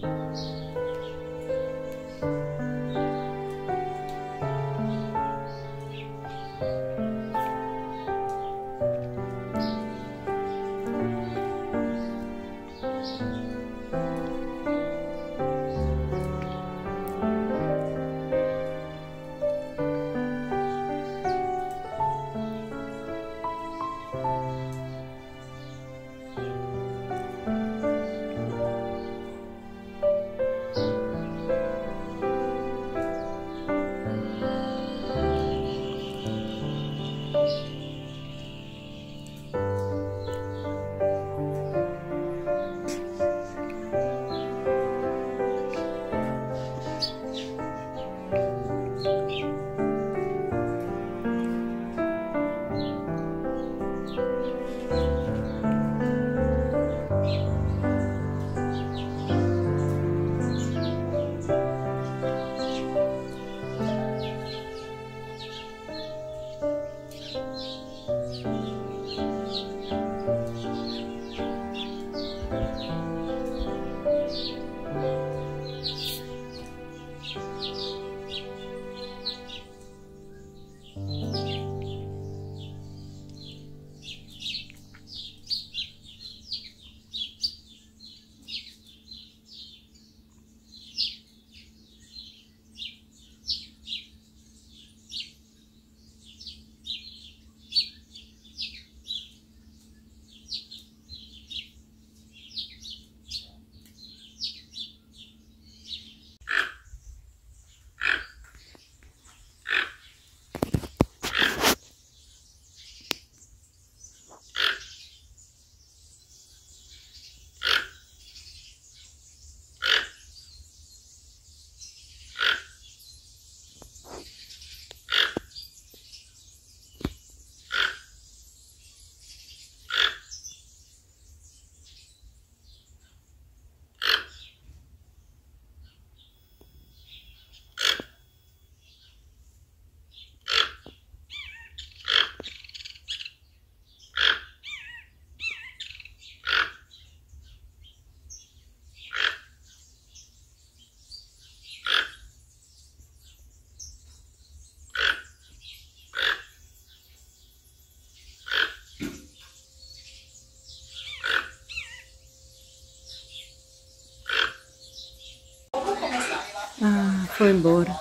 Ah, foi embora.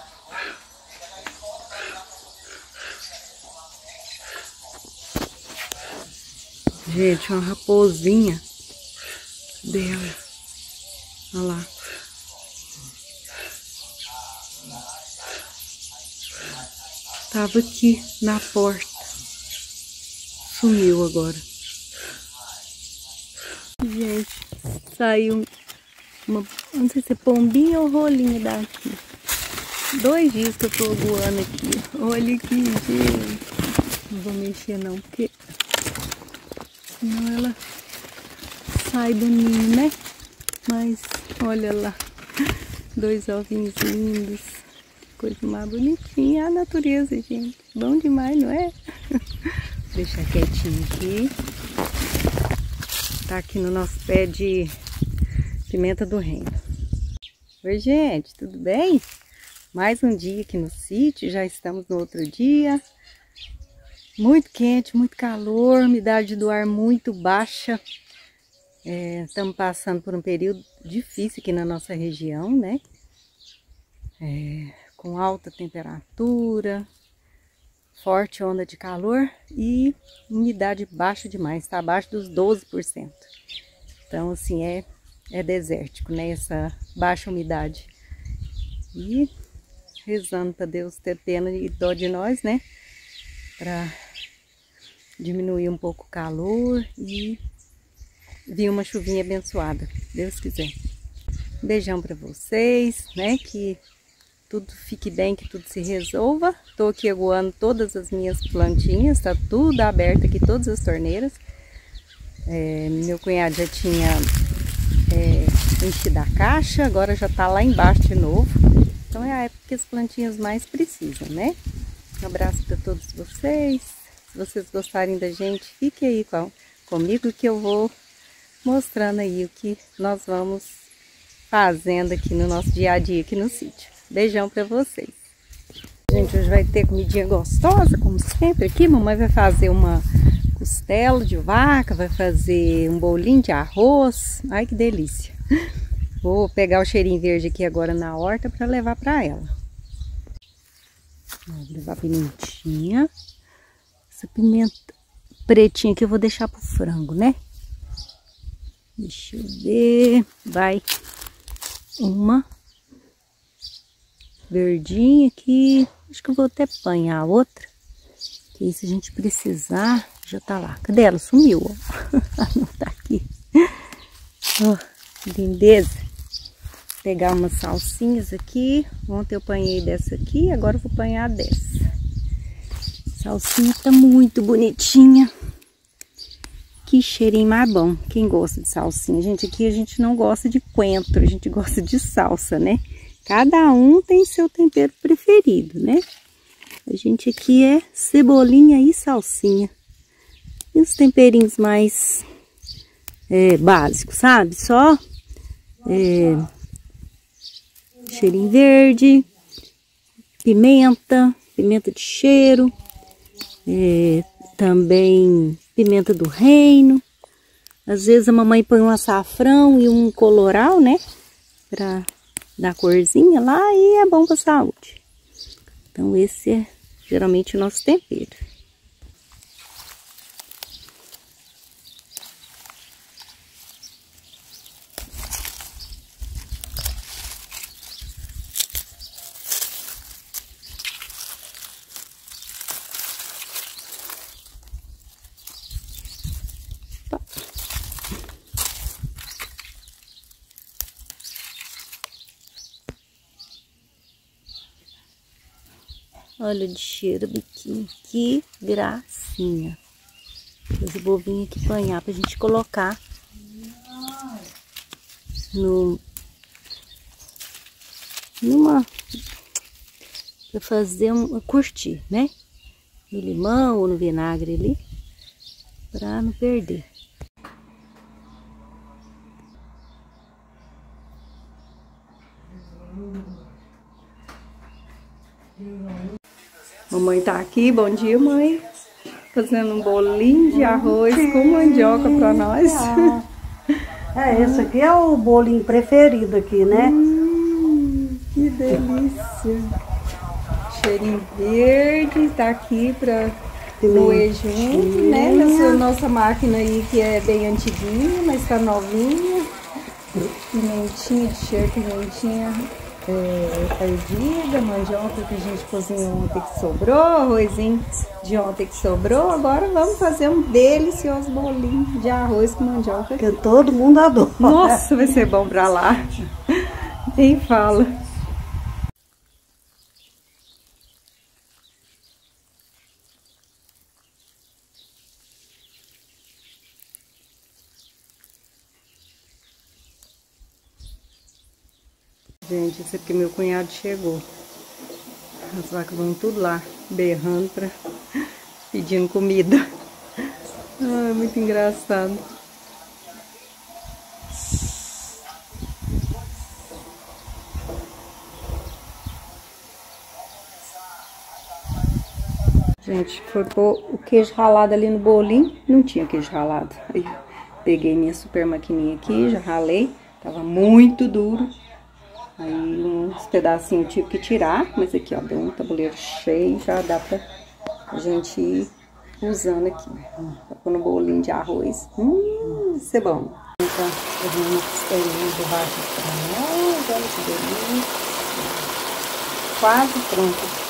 Gente, uma raposinha dela. Olha lá. Tava aqui na porta. Sumiu agora. Gente, saiu uma, não sei se é pombinha ou rolinha daqui. 2 dias que eu tô voando aqui. Olha aqui, gente. Não vou mexer não, porque senão ela sai do ninho, né? Mas olha lá, 2 ovinhos lindos. Coisa mais bonitinha. A natureza, gente. Bom demais, não é? Vou deixar quietinho aqui. Tá aqui no nosso pé de pimenta do reino. Oi, gente, tudo bem? Mais um dia aqui no sítio, já estamos no outro dia. Muito quente, muito calor, umidade do ar muito baixa. Estamos passando por um período difícil aqui na nossa região, né? Com alta temperatura, forte onda de calor e umidade baixa demais, está abaixo dos 12%. Então, assim, é desértico, né? Essa baixa umidade. E rezando para Deus ter pena e dó de nós, né? Para diminuir um pouco o calor e vir uma chuvinha abençoada, Deus quiser. Um beijão para vocês, né? Que tudo fique bem, que tudo se resolva. Tô aqui aguando todas as minhas plantinhas, tá tudo aberto aqui, todas as torneiras. Meu cunhado já tinha enchido a caixa, agora já tá lá embaixo de novo. Então é a época que as plantinhas mais precisam, né? Um abraço para todos vocês. Se vocês gostarem da gente, fiquem aí comigo que eu vou mostrando aí o que nós vamos fazendo aqui no nosso dia a dia aqui no sítio. Beijão pra vocês. Gente, hoje vai ter comidinha gostosa, como sempre aqui. Mamãe vai fazer uma costela de vaca, vai fazer um bolinho de arroz. Ai, que delícia. Vou pegar o cheirinho verde aqui agora na horta para levar para ela. Vou levar a pimentinha. Essa pimenta pretinha aqui eu vou deixar pro frango, né? Deixa eu ver. Vai uma verdinha aqui. Acho que eu vou até apanhar a outra. Que aí se a gente precisar, já tá lá. Cadê ela? Sumiu, ó. Não tá aqui. Ó, que lindeza. Vou pegar umas salsinhas aqui. Ontem eu apanhei dessa aqui, agora eu vou apanhar dessa. A salsinha tá muito bonitinha. Que cheirinho mais bom. Quem gosta de salsinha? Gente, aqui a gente não gosta de coentro, a gente gosta de salsa, né? Cada um tem seu tempero preferido, né? A gente aqui é cebolinha e salsinha. E os temperinhos mais básicos, sabe? Só cheirinho verde, pimenta de cheiro, também pimenta do reino. Às vezes a mamãe põe um açafrão e um coloral, né? Pra dar corzinha lá e é bom pra saúde. Então esse é geralmente o nosso tempero. Olha de cheiro, biquinho, que gracinha. Depois eu vou vir aqui apanhar pra gente colocar pra fazer curtir, né? No limão ou no vinagre ali, pra não perder. Mamãe tá aqui, bom dia, mãe. Fazendo um bolinho de arroz com mandioca pra nós. Esse aqui é o bolinho preferido aqui, né? Que delícia. Cheirinho verde, tá aqui pra moer junto, né? Nessa nossa máquina aí que é bem antiguinha, mas tá novinha. Pimentinha de cheiro, pimentinha ardida, mandioca que a gente cozinhou ontem que sobrou, arrozinho de ontem que sobrou. Agora vamos fazer um delicioso bolinho de arroz com mandioca. Que todo mundo adora. Nossa, vai ser bom pra lá. Nem fala. Gente, isso aqui meu cunhado chegou. As vacas vão tudo lá, berrando, pedindo comida. Ah, muito engraçado. Gente, foi pôr o queijo ralado ali no bolinho. Não tinha queijo ralado. Aí peguei minha super maquininha aqui, já ralei. Tava muito duro. Aí uns pedacinhos eu tive que tirar, mas aqui ó, deu um tabuleiro cheio, já dá pra gente ir usando aqui. Pra pôr no bolinho de arroz. Isso é bom. Então, eu vou uma costelinha de baixo pra nós, olha que delícia. Quase pronto.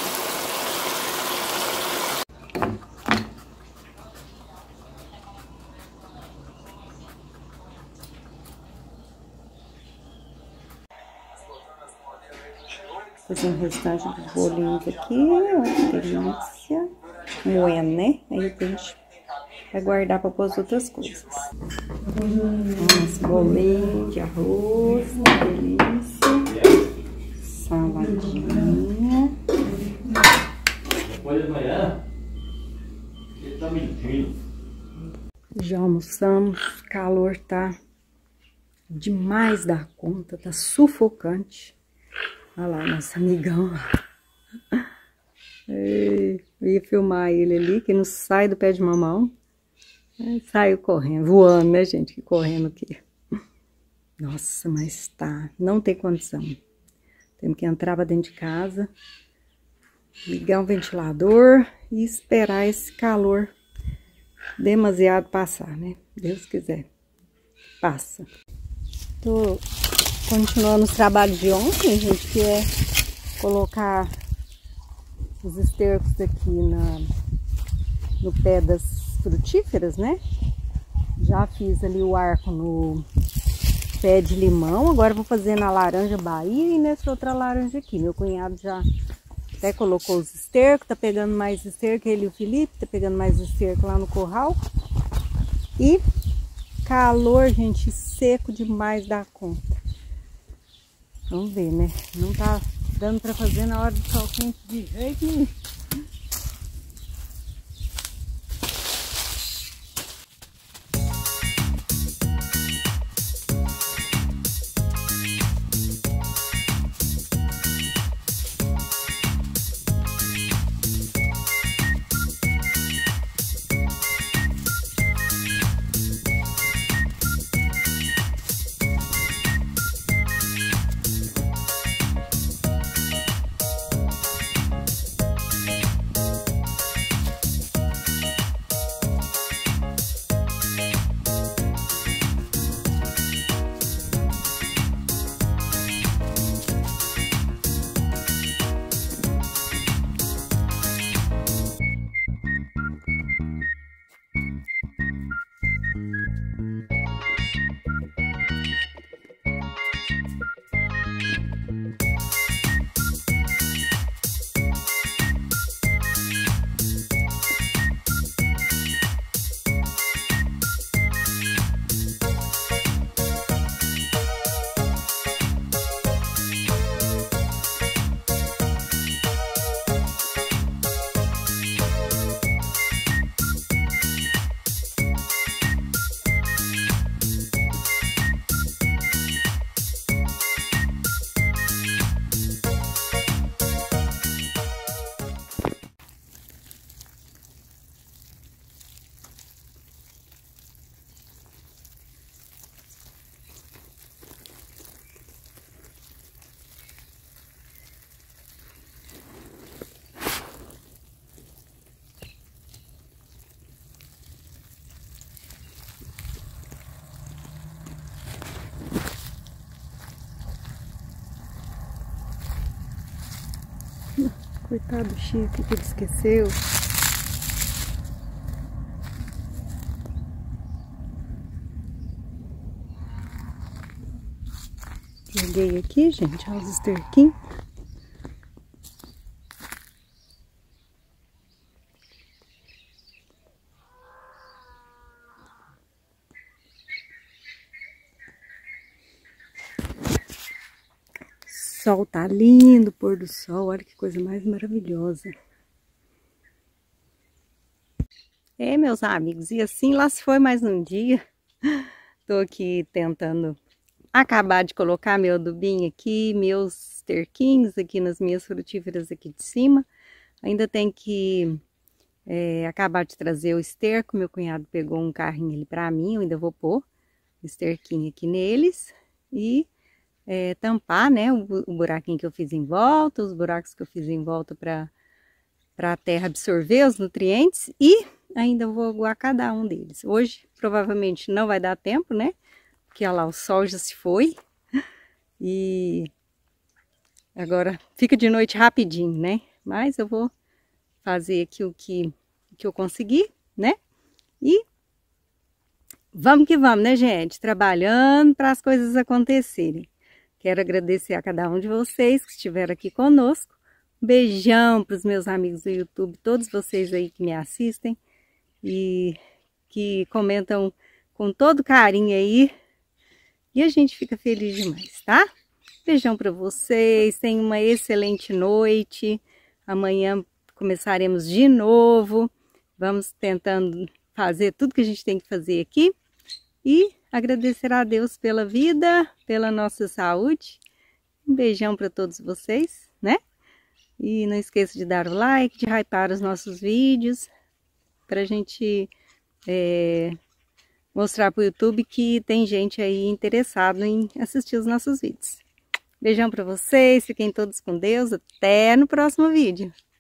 Fazer um restante dos bolinhos aqui, olha que delícia. Moendo, né? Aí a gente vai guardar para pôr as outras coisas. Nossa, bolinho de arroz, que delícia. Saladinha. Olha amanhã, ele tá mentindo. Já almoçamos, o calor tá demais da conta, tá sufocante. Olha lá, nosso amigão. Eu ia filmar ele ali, que não sai do pé de mamão. Saiu correndo, voando, né, gente? Correndo aqui. Nossa, mas tá, não tem condição. Temos que entrar pra dentro de casa, ligar um ventilador e esperar esse calor demasiado passar, né? Deus quiser, passa. Tô continuando os trabalhos de ontem, gente, que é colocar os estercos aqui no pé das frutíferas, né? Já fiz ali o arco no pé de limão, agora vou fazer na laranja Bahia e nessa outra laranja aqui. Meu cunhado já até colocou os estercos, tá pegando mais esterco, ele e o Felipe, tá pegando mais esterco lá no curral. E calor, gente, seco demais da conta. Vamos ver, né? Não tá dando pra fazer na hora do sol quente de jeito nenhum. Coitado do Chico, que ele esqueceu. Joguei aqui, gente, olha os esterquinhos. O sol tá lindo, pôr do sol, olha que coisa mais maravilhosa. É, meus amigos, e assim lá se foi mais um dia. Tô aqui tentando acabar de colocar meu adubinho aqui, meus esterquinhos aqui nas minhas frutíferas aqui de cima. Ainda tem que acabar de trazer o esterco, meu cunhado pegou um carrinho ali pra mim, eu ainda vou pôr o esterquinho aqui neles e tampar, né, o buraquinho que eu fiz em volta, os buracos que eu fiz em volta para a terra absorver os nutrientes e ainda vou aguar cada um deles. Hoje provavelmente não vai dar tempo, né, porque olha lá, o sol já se foi e agora fica de noite rapidinho, né, mas eu vou fazer aqui o que eu consegui, né, e vamos que vamos, né, gente, trabalhando para as coisas acontecerem. Quero agradecer a cada um de vocês que estiveram aqui conosco. Um beijão para os meus amigos do YouTube, todos vocês aí que me assistem e que comentam com todo carinho aí. E a gente fica feliz demais, tá? Beijão para vocês, tenham uma excelente noite. Amanhã começaremos de novo. Vamos tentando fazer tudo que a gente tem que fazer aqui. E agradecer a Deus pela vida, pela nossa saúde. Um beijão para todos vocês, né? E não esqueça de dar o like, de hypar os nossos vídeos, para a gente mostrar para o YouTube que tem gente aí interessado em assistir os nossos vídeos. Beijão para vocês, fiquem todos com Deus, até no próximo vídeo.